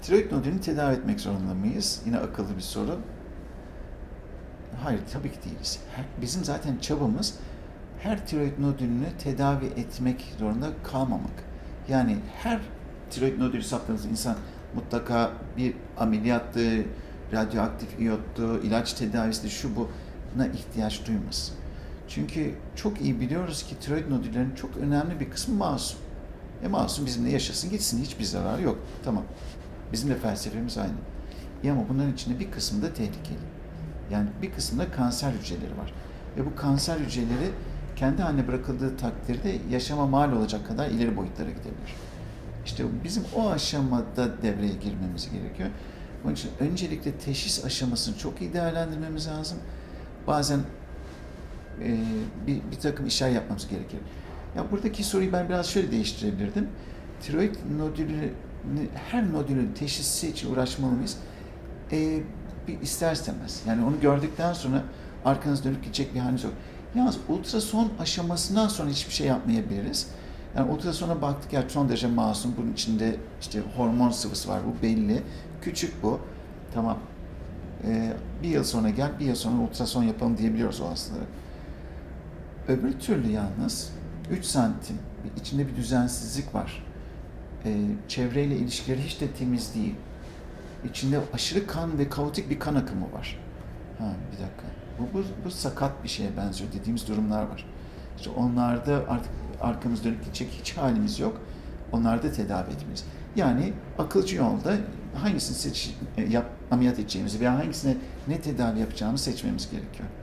Tiroid nodülünü tedavi etmek zorunda mıyız? Yine akıllı bir soru. Hayır, tabii ki değiliz. Bizim zaten çabamız her tiroid nodülünü tedavi etmek zorunda kalmamak. Yani her tiroid nodülü saptığınız insan mutlaka bir ameliyattı, radyoaktif iyottu, ilaç tedavisi, şu buna ihtiyaç duymasın. Çünkü çok iyi biliyoruz ki tiroid nodüllerinin çok önemli bir kısmı masum. Masum bizimle yaşasın gitsin, hiçbir zararı yok. Tamam. Bizim de felsefemiz aynı. Ama bunların içinde bir kısmı da tehlikeli. Yani bir kısmında kanser hücreleri var. Ve bu kanser hücreleri kendi haline bırakıldığı takdirde yaşama mal olacak kadar ileri boyutlara gidebilir. İşte bizim o aşamada devreye girmemiz gerekiyor. Onun için öncelikle teşhis aşamasını çok iyi değerlendirmemiz lazım. Bazen bir takım işler yapmamız gerekir. Ya buradaki soruyu ben biraz şöyle değiştirebilirdim. Tiroid nodülü, her nodülün teşhisi için uğraşmalı mıyız? İster istemez. Yani onu gördükten sonra arkanız dönüp gidecek bir haliniz yok. Yalnız ultrason aşamasından sonra hiçbir şey yapmayabiliriz. Yani ultrasona baktık ya son derece masum. Bunun içinde işte hormon sıvısı var. Bu belli. Küçük bu. Tamam. Bir yıl sonra gel, bir yıl sonra ultrason yapalım diyebiliyoruz o hastalara. Öbür türlü yalnız 3 santim içinde bir düzensizlik var. Çevreyle ilişkileri hiç de temiz değil. İçinde aşırı kan ve kaotik bir kan akımı var. Bir dakika. Bu sakat bir şeye benziyor dediğimiz durumlar var. İşte onlarda artık arkamız dönüp gidecek hiç halimiz yok. Onlarda tedavi etmeliyiz. Yani akılcı yolda hangisini ameliyat edeceğimizi veya hangisine ne tedavi yapacağımızı seçmemiz gerekiyor.